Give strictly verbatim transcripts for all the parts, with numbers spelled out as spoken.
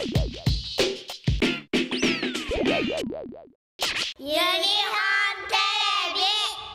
ユニフォンテレビ。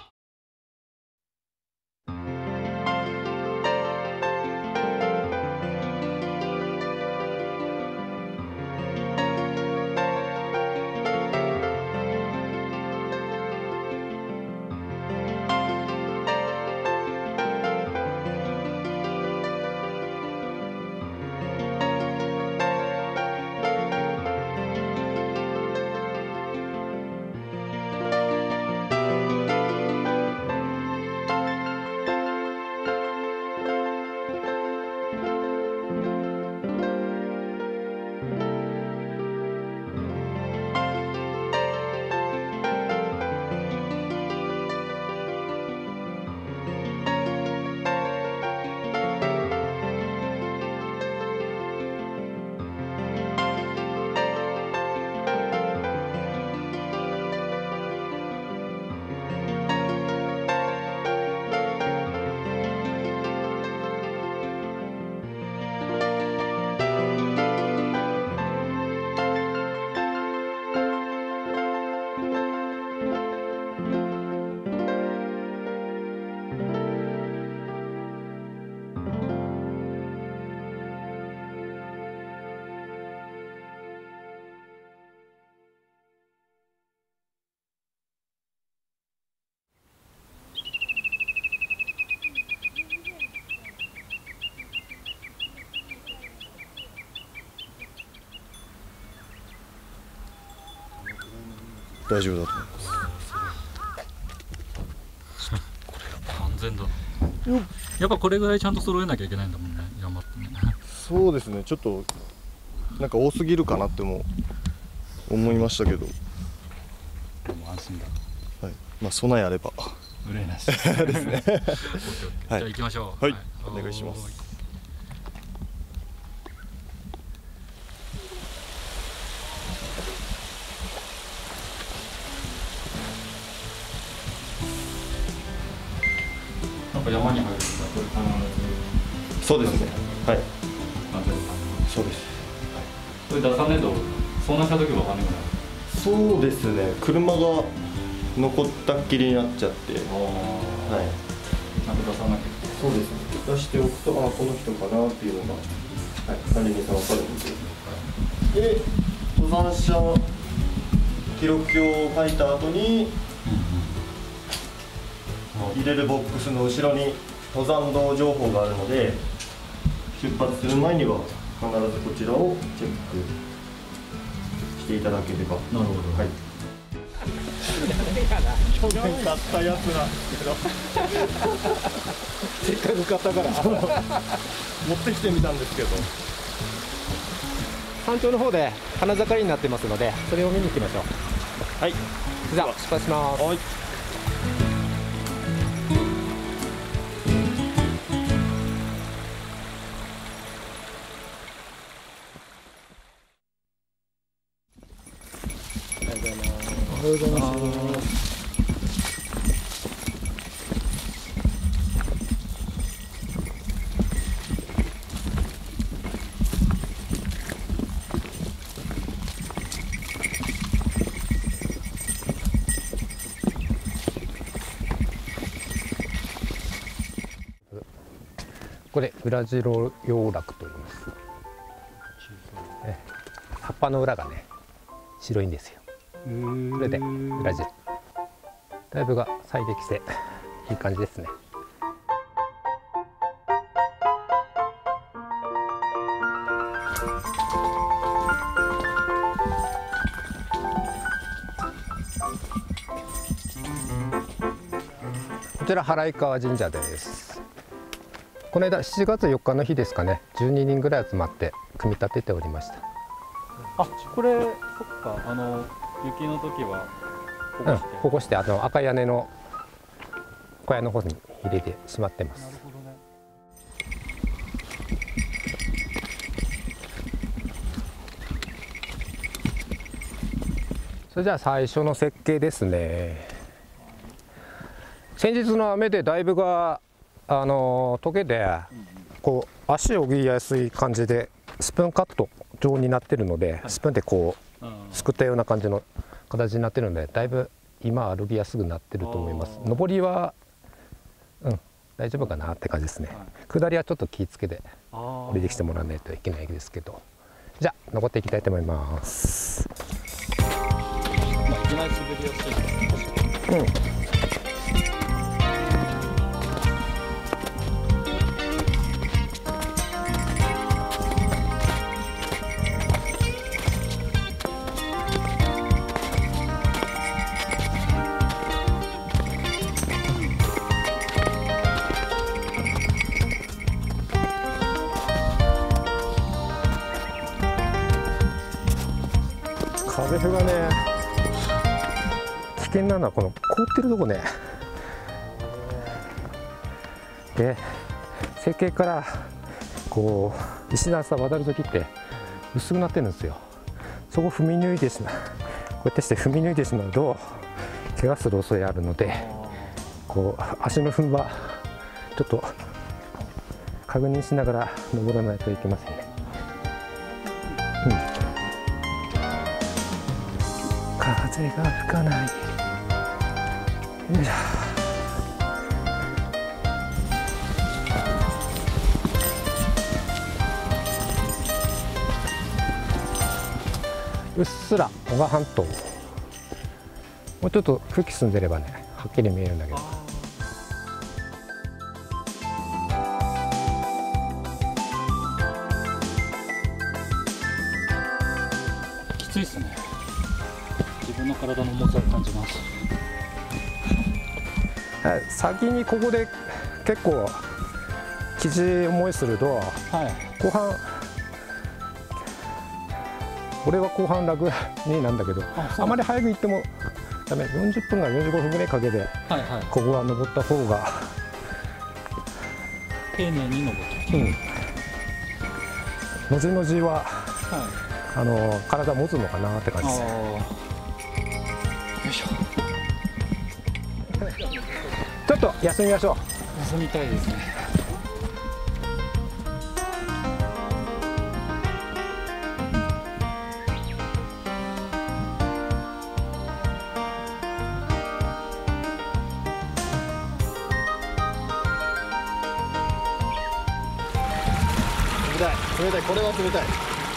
大丈夫だと思います。 これが安全だ。やっぱこれぐらいちゃんと揃えなきゃいけないんだもんね、山ってね。 そうですね、ちょっとなんか多すぎるかなっても思いましたけど。 でも安心だ。 はい、まあ備えあれば。 憂いなし。 ですね。 じゃあ行きましょう。 はい、お願いします。 山に入るとか、これ必ず。そうですね。はい。そうです。 それ出さねえと、遭難した時はわかんないぐらい。 そうですね。車が残ったっきりになっちゃって。はい。 ちゃんと出さなきゃ。 そうですね。出しておくと、あ、この人かなっていうのが、はい、管理人さんわかるんですよ。で、登山者記録表を書いた後に。入れるボックスの後ろに登山道情報があるので、出発する前には必ずこちらをチェックしていただければ。 なるほど。 はい。去年買ったやつなんですけどせっかく買ったから持ってきてみたんですけど、 山頂の方で花盛りになってますので、それを見に行きましょう。はい、じゃあ出発します。はい。おはようございます。これウラジロ葉落と言います。え葉っぱの裏がね白いんですよ。これでウラジロ、だいぶが咲いてきていい感じですね。こちら祓川神社です。この間しちがつよっかの日ですかね、じゅうににんぐらい集まって組み立てておりました。 あ、これそっか、あの雪の時は保護して、 うん、保護してあの赤屋根の小屋の方に入れてしまってます。なるほどね。それじゃあ最初の設計ですね。先日の雨でだいぶがあの溶けてこう足を置きやすい感じでスプーンカット状になってるので、 はい、 スプーンでこうすくったような感じの形になってるので、だいぶ今歩きやすくなってると思います。上りはうん大丈夫かなって感じですね、はい、下りはちょっと気をつけて降りてきてもらわないといけないですけど、じゃあ登っていきたいと思います。 まあ、いきなり滑りやすいから、うん風がね、危険なのはこの凍ってるとこね。で設計からこう石段さ渡る時って薄くなってるんですよ。そこ踏み抜いてしまう、こうやってして踏み抜いてしまうと怪我する恐れあるので、こう足の踏んはちょっと確認しながら登らないといけませんね。うん風が吹かない。よいしょ。うっすら男鹿半島、もうちょっと空気澄んでればねはっきり見えるんだけど、 きついっすね。自分の体の重さを感じます。 はい、先にここで結構きつい思いすると、はい、後半俺は後半楽になんだけど、 あ, あまり早く行ってもダメ。よんじゅっぷんからよんじゅうごふんぐらいかけて、はいはい、ここは登った方が丁寧に登って、 うん、後々は、はい、あの体持つのかなって感じです。よいしょちょっと休みましょう。 休みたいですね。 冷たい冷たい、これは冷たい。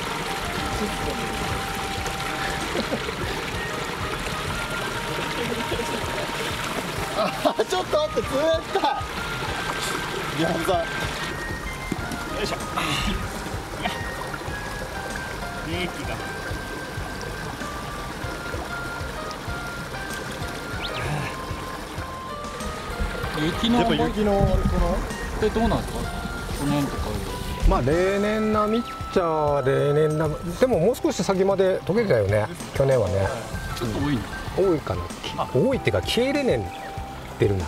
あちょっと待って、冷たい。やばい。よいしょ。冷気が。 雪のやっぱ雪のあれかな。 でどうなんですか。去年とか。 まあ例年並みっちゃ例年並みでももう少し先まで溶けてたよね、去年はね。 ちょっと多い多いかな。多いっていうか消えれねん出るな。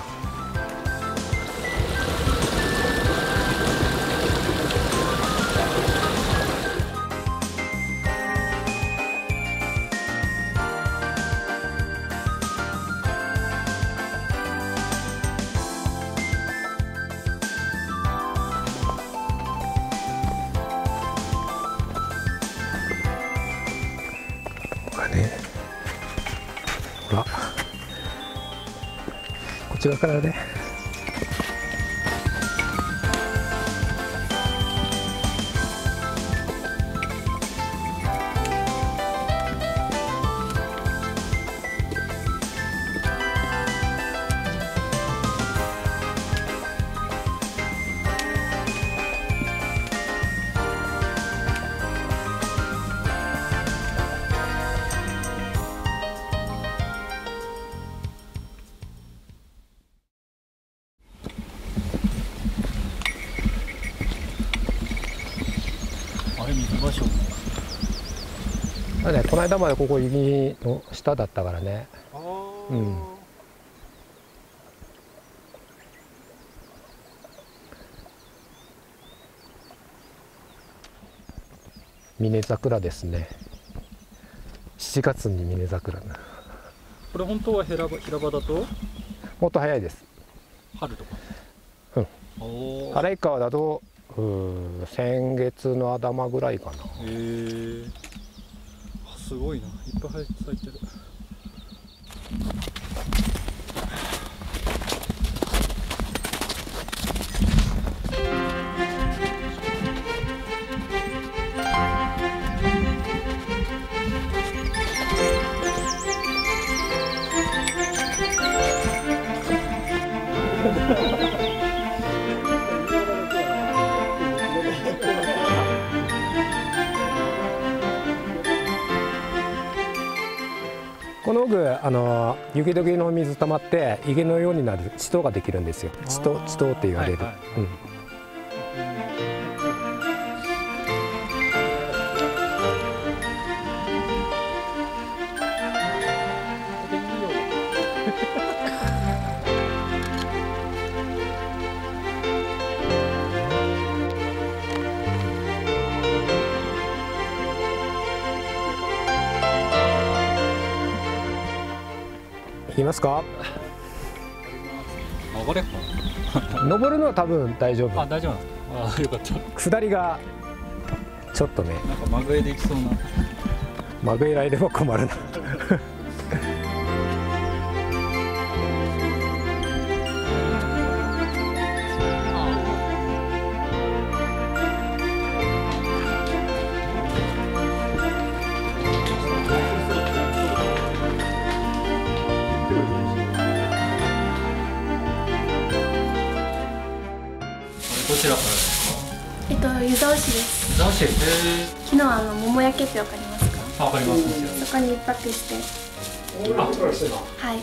ほらこっち側からね。 あれ水場所。 だね、この間までここ雪の下だったからね。うん。峰桜ですね。しちがつに峰桜。 これ本当は平場、平場だともっと早いです。 春とか。 うん。洗川だとうー先月の頭ぐらいかな。 へえ、すごいな、いっぱい咲いてる。 この奥、あの雪解けの水溜まって池のようになる地頭ができるんですよ。地頭、地頭って言われる。 はいはいうん行きますか。 登れ。 登るのは多分大丈あ、 夫。 大丈夫なんですか。ああ、よかった。 下りがちょっとね、 なんかまぐれでいきそうな。 まぐれられれば困るな。 どちらからですか。 えっと湯沢市です。 ザシェ。へ昨日あの桃焼けってわかりますか？ え。わかります。 そこに一泊して、 あ、 はい、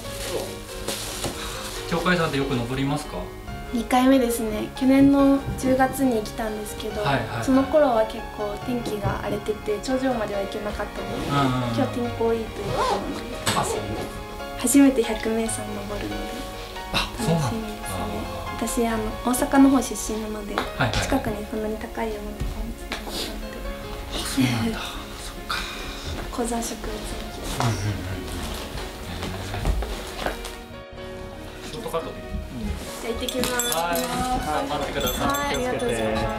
鳥海山ってよく登りますか。 にかいめですね。去年のじゅうがつに来たんですけど、 はいはい、 その頃は結構天気が荒れてて頂上までは行けなかったので、 うんうんうん、 今日天候いいということなので、 あ、そう。 初めてひゃくめいさん登るのであ、そうなん楽しみですね。私あの大阪の方出身なので、 はいはい、 近くにそんなに高い山とかもなかったので、 あ、そうなんだ。そっか。 高山植物の木です。 うんうんうん。ショートカットで。 じゃあ行ってきます。 はい、頑張ってください。 はい、ありがとうございます。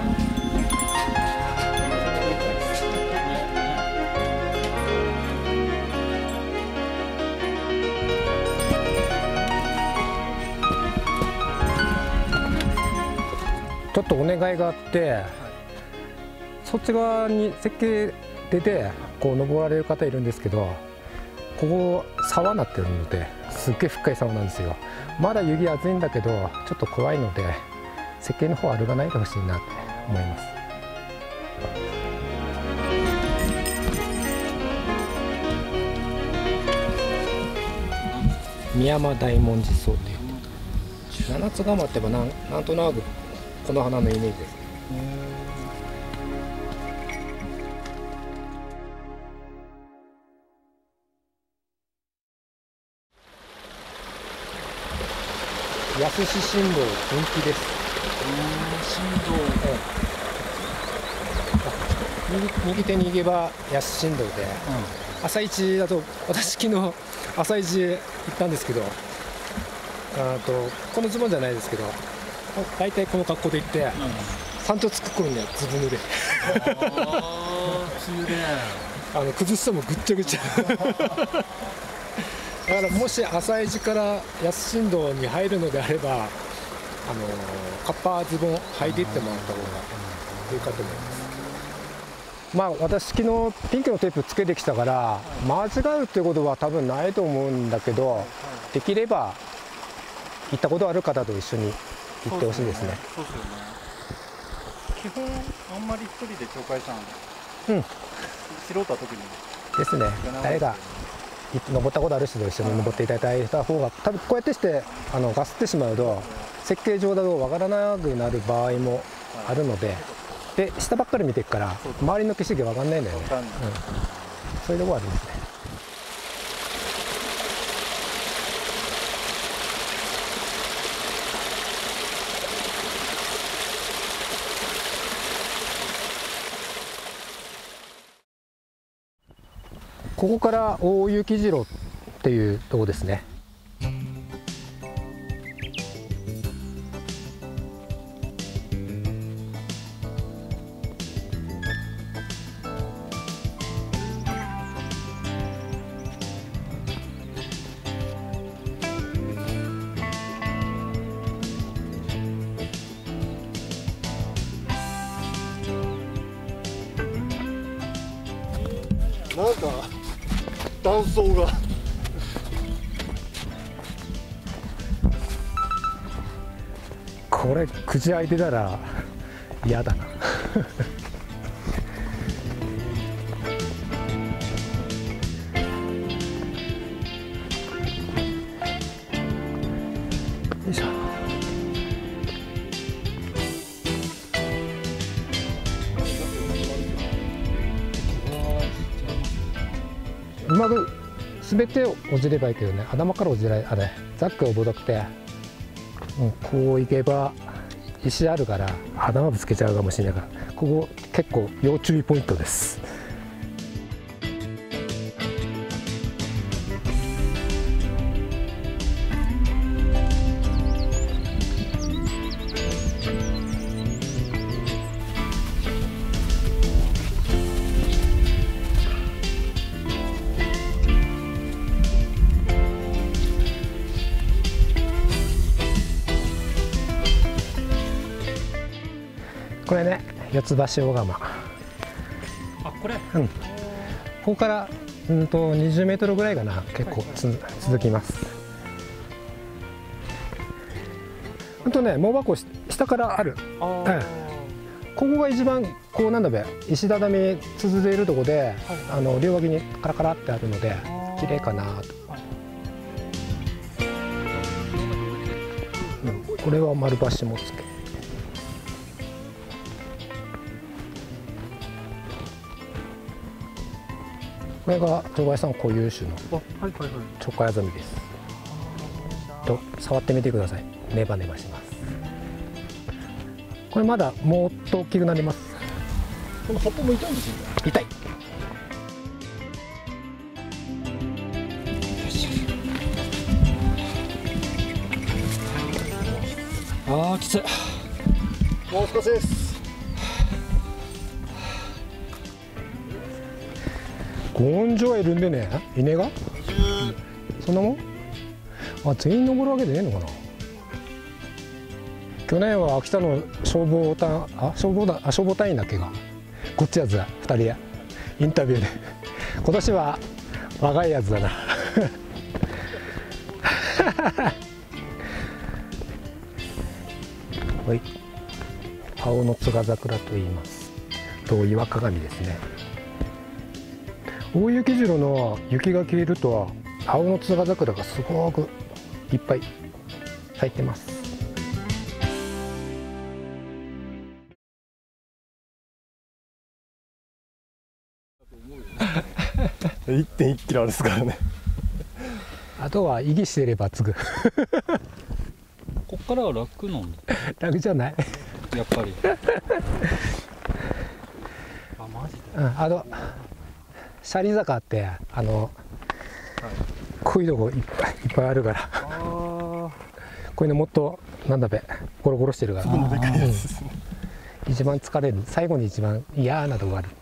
ちょっとお願いがあって、はい、そっち側に設計出てこう登られる方いるんですけど、ここ沢になってるのですっげえ深い沢なんですよ。まだ雪厚いんだけどちょっと怖いので設計の方歩かないでほしいなって思います。宮山大文字草っていう七つ釜ってばなんなんとなくこの花のイメージです。安志新道分岐です。 新道。 右, 右手に行けば安新道で、うん、朝一だと私昨日朝一行ったんですけど、あとこのズボンじゃないですけど、大体この格好で行って、うん、山頂着く頃にはずぶ濡れ。 ああ、きれい。 あの崩してもぐっちゃぐちゃ。だからもし朝一から安新道に入るのであれば、あのカッパズボン履いていってもらった方がいいかと思います。まあ私昨日ピンクのテープつけてきたから間違うってことは多分ないと思うんだけど、できれば行ったことある方と一緒に行ってほしいですね。 そうですよね。基本あんまり一人で鳥海山、 うん、 素人は特にですね。誰が登ったことある人と一緒に登っていただいた方が、多分こうやってしてあのガスってしまうと設計上だとわからなくなる場合もあるので、で下ばっかり見ていくから周りの景色わかんないんだよね。うん、そういうところあるんですね。ここから大雪城っていうとこですね。 なんか断層がこれ口開いてたら嫌だなよいしょ。うまく滑って落ちればいいけどね、頭から落ちない、あれザックを戻って、うん、こう行けば石あるから頭ぶつけちゃうかもしれないから、ここ結構要注意ポイントです。これね、四つ橋小釜。 あ、これ。 うん。ここからうんとにじゅうメートルぐらいかな、結構つ、はい、続きます。あとね、藻箱下からある。あ、うん、ここが一番こうなんだべ、石畳続いているところで、はい、あの両脇にカラカラってあるので綺麗かなと。うん、これは丸橋もつけ。これが鳥羽さん固有種のチョコアザミです。と触ってみてください。ネバネバします。これまだもっと大きくなります。 この葉っぱも痛いんですよね。 痛い。ああきつい。 もう少しです。 根性いるんでね、稲が、うん、そんなもん。あ、全員登るわけでねえのかな。去年は秋田の消防隊、あ、消防だ、あ、消防隊員だっけがこっちやつだ、ふたりやインタビューで今年は若いやつだなはい、青のつが桜と言います。と岩鏡ですね。大雪城の雪が消えると青のつが桜がすごくいっぱい咲いてます。 いってんいちキロあるですからね。 あとは息してれば継ぐこっからは楽なんだ。 楽じゃないやっぱりあ、マジで、 うん、あのシャリ坂ってあの、はい、こういうとこいっぱいいっぱいあるから、あこういうのもっとなんだべゴロゴロしてるから、 粒のでかいやつですね、 うん、一番疲れる、最後に一番嫌なとこある。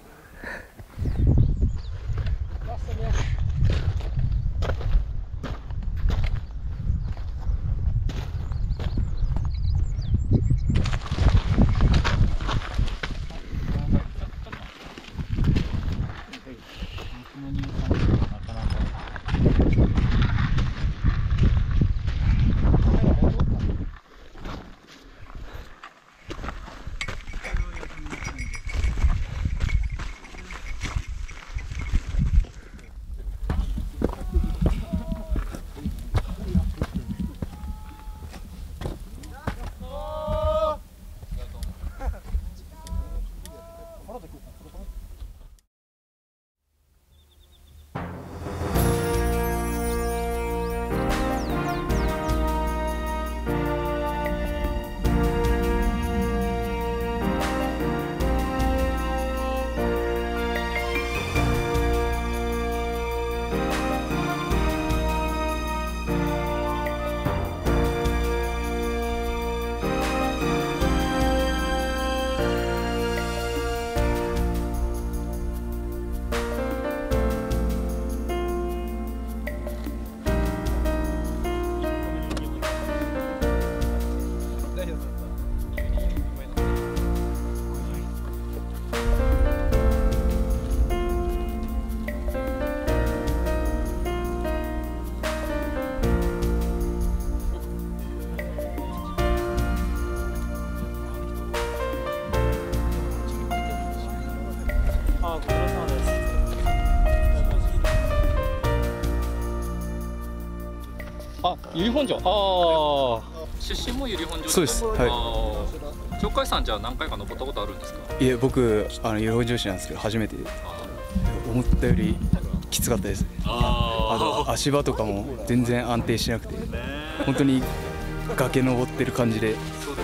由利本荘、ああ出身も由利本荘。 そうです。はい。 鳥海山じゃあ何回か登ったことあるんですか？ いえ、僕あの由利本荘市なんですけど初めてで、思ったよりきつかったですね。あと足場とかも全然安定しなくて、本当に崖登ってる感じで、はい、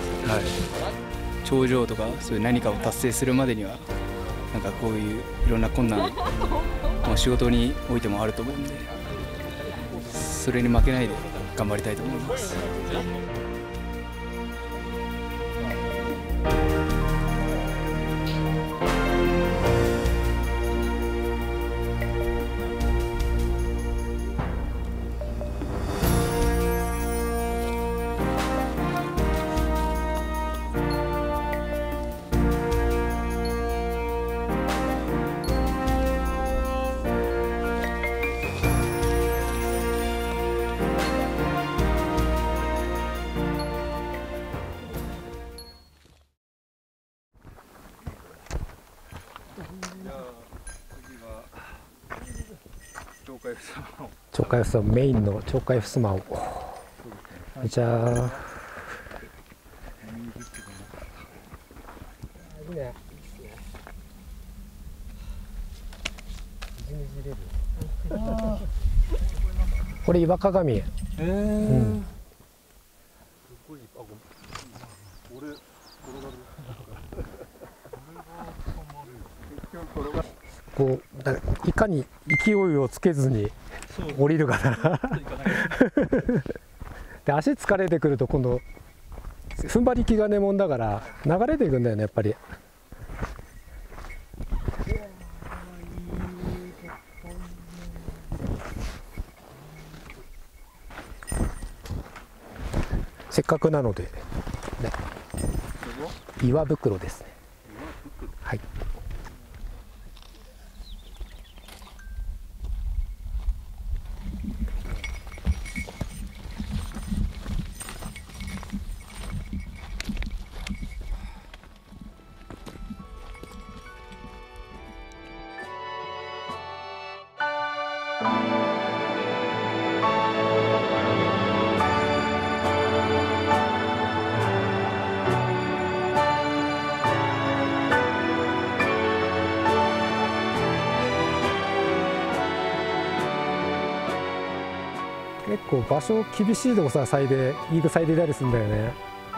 頂上とかそういう何かを達成するまでにはなんかこういういろんな困難、まあ、仕事においてもあると思うんで、それに負けないで頑張りたいと思います。 鳥海ふすまメインの鳥海ふすまをじゃあこれ岩鏡。えーうんこうだいかに勢いをつけずに降りるかなで足疲れてくると今度踏ん張り気がねもんだから流れていくんだよねやっぱり。せっかくなので、ね、岩袋ですね。はい。結構場所厳しいとこさ咲いていいと咲いてたりするんだよね。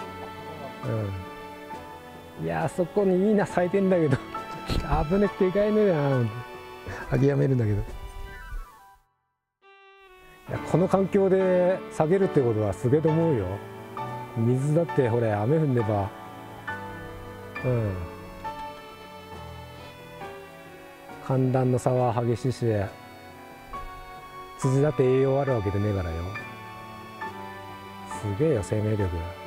うん。いやあそこにいいな咲いてんだけど危ねってでかいねな諦めるんだけど。いやこの環境で下げるってことはすげえと思うよ。水だってほれ雨降んねばうん寒暖の差は激しいし辻だって栄養あるわけでねえからよ。すげえよ生命力。